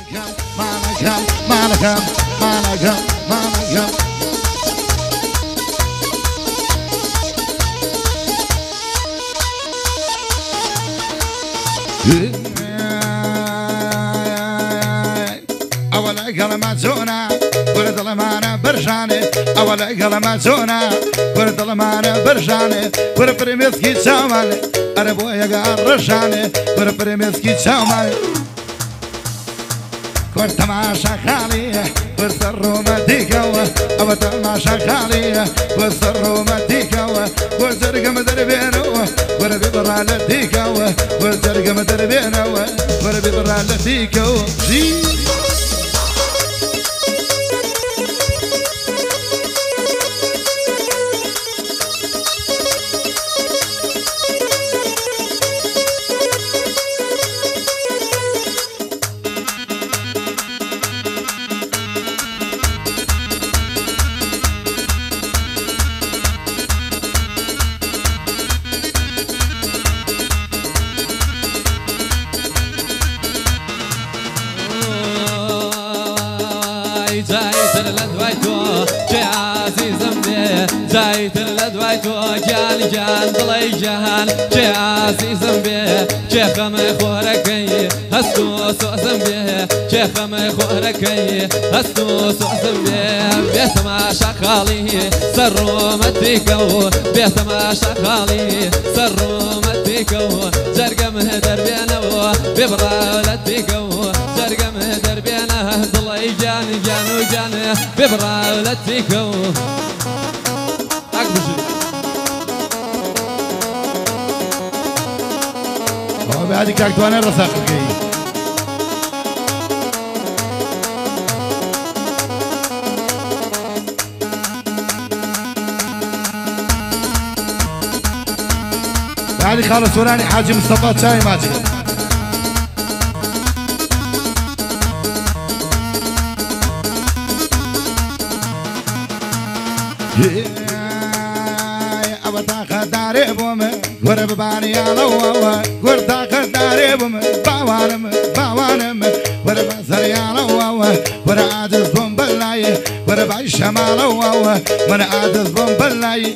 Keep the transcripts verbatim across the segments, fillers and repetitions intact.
مالكم مالكم مالكم مالكم أول كلمة زونا ورد المانا برشاني أول كلمة زونا ورد المانا برشاني ورفري مسكي تسامالي أربو يقار رشاني ورفري مسكي تسامالي ورد تماشا خالي ورد الروماتيكا ورد تماشا خالي ورد الروماتيكا ورد زرقم دربينو ورد برالتيكا ورد زرقم دربينو ورد برالتيكا زايد الادويتو جان جان ضلي جان جي عزيزم بيه شيخ مخوركي هستو سوزم بيه شيخ مخوركي هستو سوزم بيه بيت ما شخالي سرو مديكو بيت ما شخالي سرو مديكو زرقم دربينو ببرا لديكو زرقم دربينه ضلي جان جان جان ببرا لديكو بعد كاك توانا الرساق الجاي بعد خالص وراني حاجي مصطفى شاي ماجد خداري بوم ورب باني على ووا وردا خداري بوم باوانم باوانم ورب سري على ووا ورعادز بوم بلاي ورب الشمال ووا من عادز بوم بلاي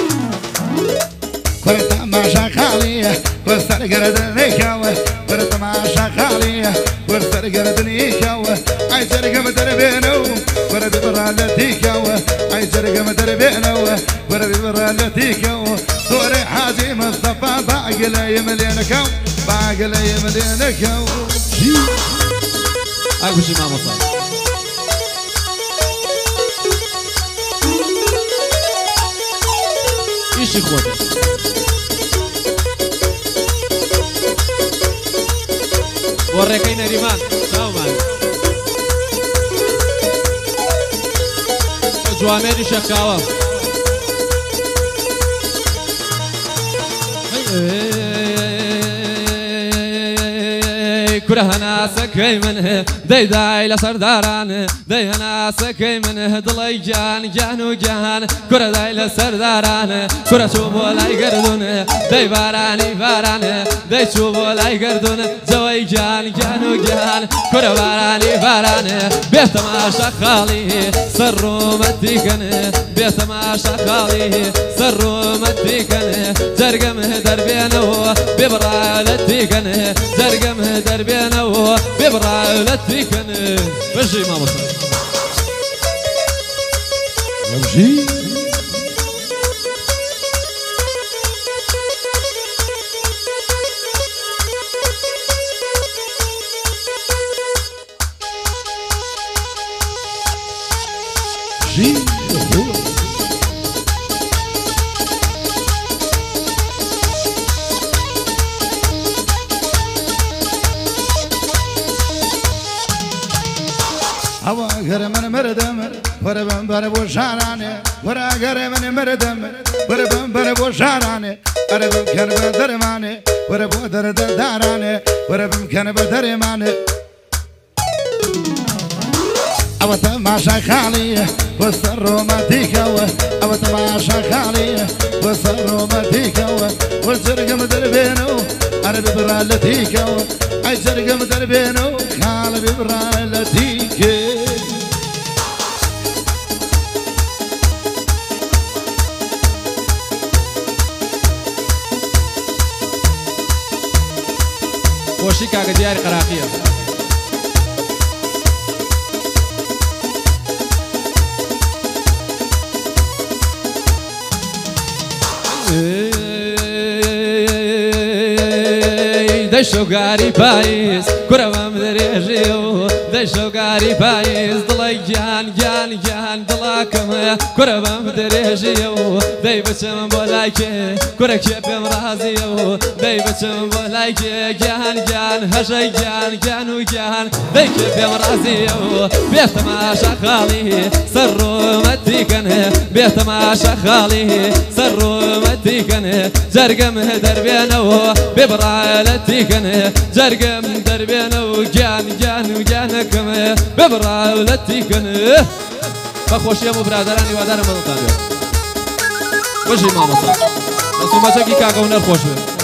ورد تماشا خالي ورسر قردني كوا ورد تماشا خالي ورسر قردني كوا اي سرقم دربينو ورد برالتي كوا اي سرقم دربينو ورد برالتي كوا صوري حاجي مصطفى باقي لا يملينكو باقي لا يملينكو اكو شي ما مصاب ايش اخوتي وريكينا ريمان شاو مان جواميري شكاوة كره ناسك منه دي داي لسرداران دي ناسك منه ضلي جان جان وجان كره داي لسرداران كره شوبو لاي قردون دي باراني باران دي شوبو لاي قردون زوي جان جان وجان كره باراني باران بيت ما شخالي سرو مديكن بيت ما شخالي سرو مديكن زرقم دربينو ببرا لديكن زرقم دربينو ببرا لديكن بجي ما بصير يمشي جي هوا غير من مردم وربم بربو شارانه ورا غير من مردم وربم بربو شارانه وربم كان بدرمانه وربو درد دارانه وربم كان بدرمانه او تماشا خالي وسر روماتيكا او تماشا خالي وسر روماتيكا والزرقم دربينو انا ببرالتيكا اي زرقم دربينو خال ببرالتيكا وشيكا دياري قراقية دشو قاري بايس كرة مدريجيو دشو قاري بايس ضلي جان جان جان ضلاكم كرة مدريجيو داي بتشم بولايكي كرة كيف مرازيو داي بتشم بولايكي جان جان هشي جان جان وجان داي كيف مرازيو بيت ماشا خالي سرو متيكن بيت ماشا خالي سرو متيكن زرقم دربينو ببرالتي زرقم دربينا وجان جان وجانكم ببرا ولتيكن بخوش يا ابو برادراني ودار ملطاني وجهي ماما صح بس ما تجي كاكا ونرخوش